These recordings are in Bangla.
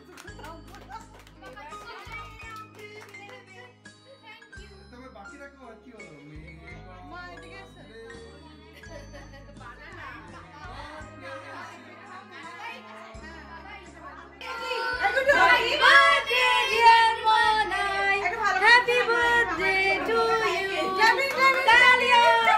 তবে বাকি রাখো কি হলো মা এদিকে এসে Happy birthday to you. Dalia.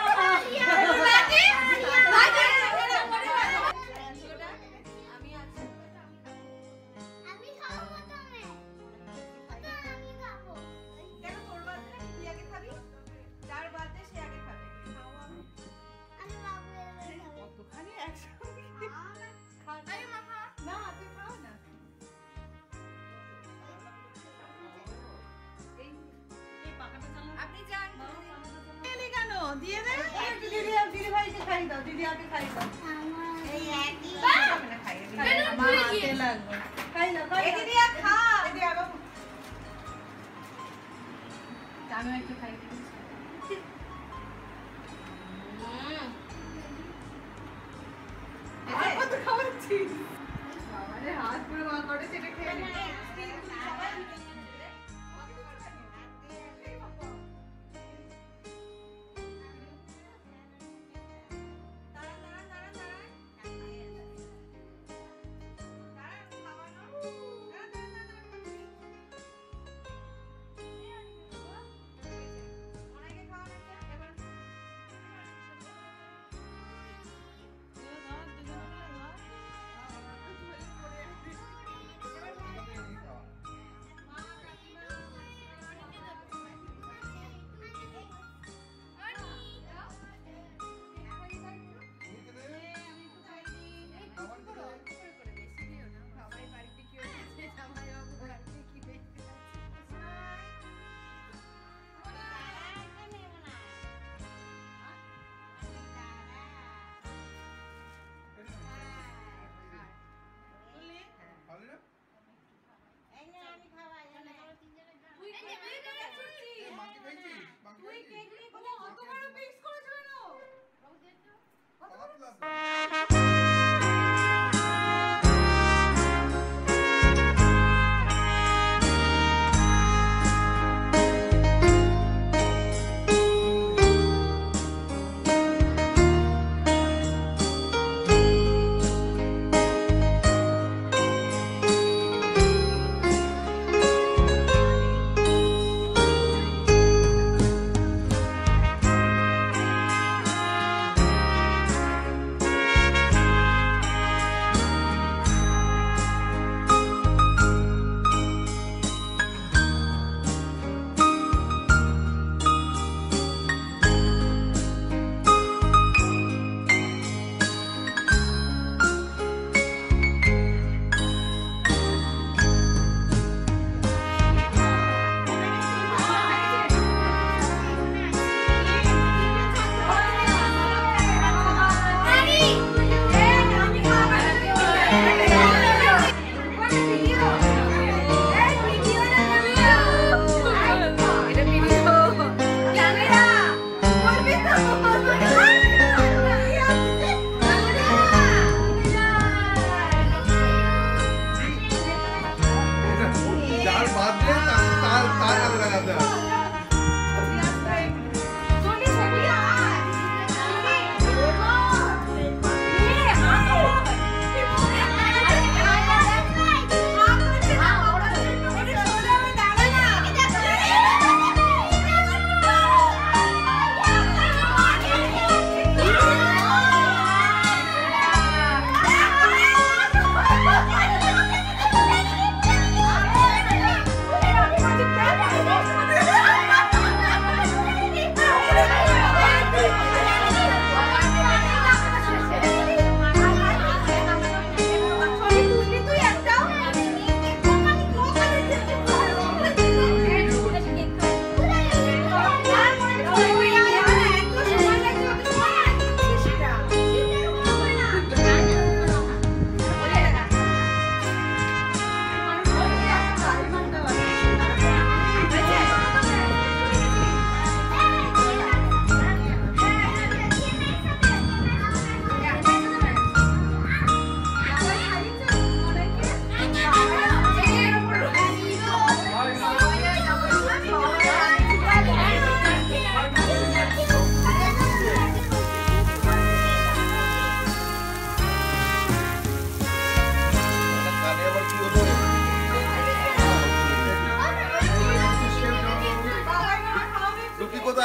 দিয়ে দে দিদি ভাইকে খাই দাও দিদি আগে খাই দাও এই একই না খাই মা হাতে লাগবে খাই দাও এই দিদি খা দিদি আবার আমি একটু খাই কত খাওয়াচ্ছিস বাবারে হাত পুরো মা করে সেটা খেয়ে নে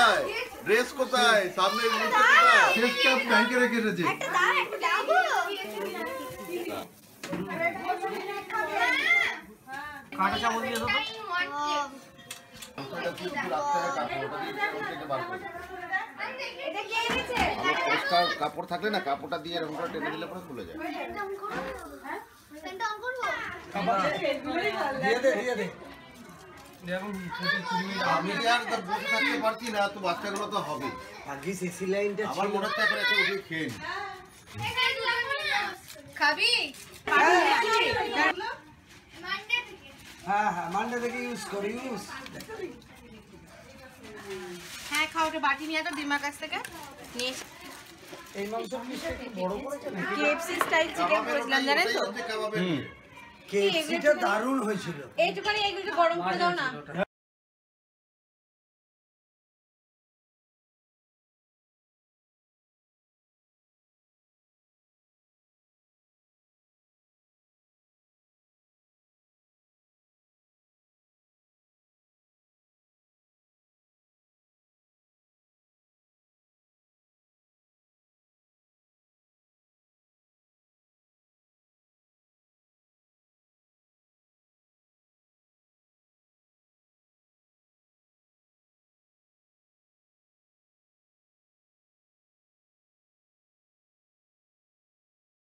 কোথায়? ড্রেস কোথায়? সামনে নিচে কোথায়? ড্রেসটা ব্যাংকে রেখে এসেছে। কাঁটা চামচ দিয়ে দাও। ওটা কি রাখতে হয় কাপড়টা দিয়ে থেকে বার করে। ভালো পরিষ্কার কাপড় থাকলে না কাপড়টা দিয়ে এরকম করে টেনে দিলে পরে খুলে যায়। দিয়ে দে। এখন আমি আর তো বসে থাকতে পারছি না, তো বাচ্চাগুলো তো হবে। আগে সিসি লাইনটা আমার মনে হচ্ছে এখন একটা উঠে খেয়ে নি। খাবি? হ্যাঁ মানডে থেকে ইউজ করি হ্যাঁ খাও, ওটা বাটি নিয়ে তো ডিমার কাছ থেকে নিয়ে এই মাংসের পিসটা একটু বড় করেছে নাকি? কেএফসি স্টাইল চিকেন করেছিলাম জানেন তো? কাবাবের কেএফসিটা দারুণ হয়েছিল। এইটুখানি এগুলো গরম করে দাও না।